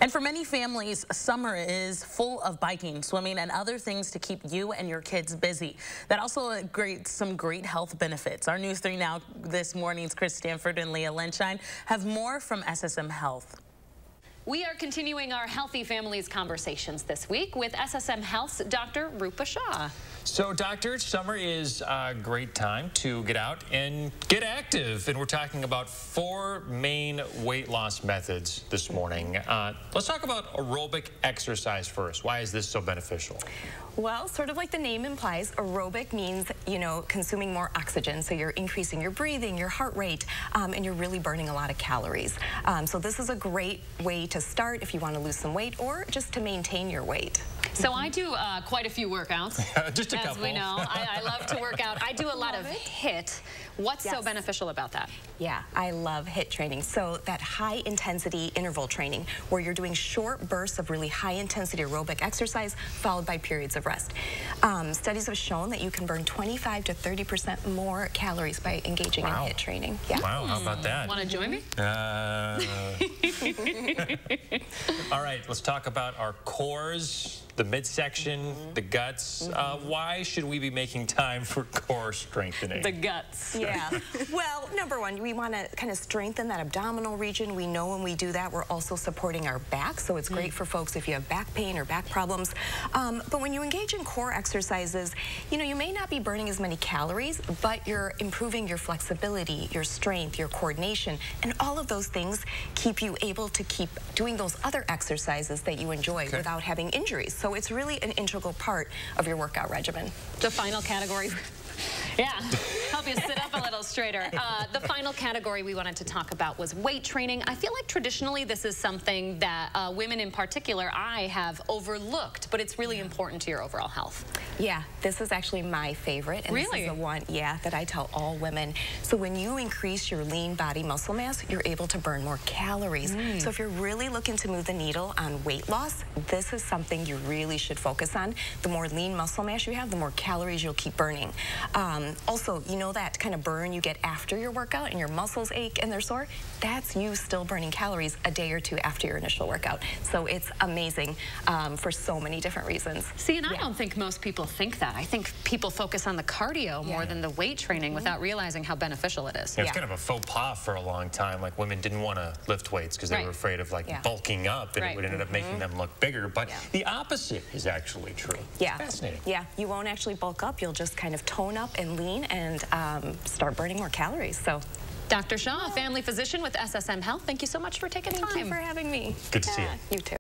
And for many families, summer is full of biking, swimming, and other things to keep you and your kids busy. That also some great health benefits. Our News 3 Now this morning's Stanford and Leah Linscheid have more from SSM Health. We are continuing our Healthy Families conversations this week with SSM Health's Dr. Roopa Shah. So, Doctor, summer is a great time to get out and get active. And we're talking about 4 main weight loss methods this morning. Let's talk about aerobic exercise first. Why is this so beneficial? Well, sort of like the name implies, aerobic means, consuming more oxygen. So you're increasing your breathing, your heart rate, and you're really burning a lot of calories. So this is a great way to start if you want to lose some weight or just to maintain your weight. So I do quite a few workouts. Just a couple. As we know, I love to work out. I do a lot of HIIT. What's so beneficial about that? Yeah, I love HIIT training. So that high intensity interval training where you're doing short bursts of really high intensity aerobic exercise followed by periods of rest. Studies have shown that you can burn 25 to 30% more calories by engaging in HIIT training. Yeah. Wow, how about that? Want to join me? All right, let's talk about our cores, the midsection, the guts. Why should we be making time for core strengthening? The guts. Yeah. Well, number one, we want to kind of strengthen that abdominal region. We know when we do that, we're also supporting our back. So it's great for folks if you have back pain or back problems. But when you engage in core exercises, you may not be burning as many calories, but you're improving your flexibility, your strength, your coordination, and all of those things keep you able to keep doing those other exercises that you enjoy without having injuries. So it's really an integral part of your workout regimen. The final category. Yeah, help you sit up a little straighter. The final category we wanted to talk about was weight training. I feel like traditionally this is something that women in particular, I have overlooked, but it's really important to your overall health. Yeah, this is actually my favorite. And really? This is the one, that I tell all women. So when you increase your lean body muscle mass, you're able to burn more calories. So if you're really looking to move the needle on weight loss, this is something you really should focus on. The more lean muscle mass you have, the more calories you'll keep burning. Also, that kind of burn you get after your workout and your muscles ache and they're sore, that's you still burning calories a day or two after your initial workout. So it's amazing for so many different reasons. See, and I don't think most people think that. I think people focus on the cardio more than the weight training without realizing how beneficial it is. Yeah, it's kind of a faux pas for a long time. Like women didn't want to lift weights because they were afraid of bulking up and it would end up making them look bigger. But the opposite is actually true. Yeah. It's fascinating. Yeah, you won't actually bulk up. You'll just kind of tone up and lean and start burning more calories. So, Dr. Shah, family physician with SSM Health, thank you so much for taking time. Thank you for having me. Good to see you. You too.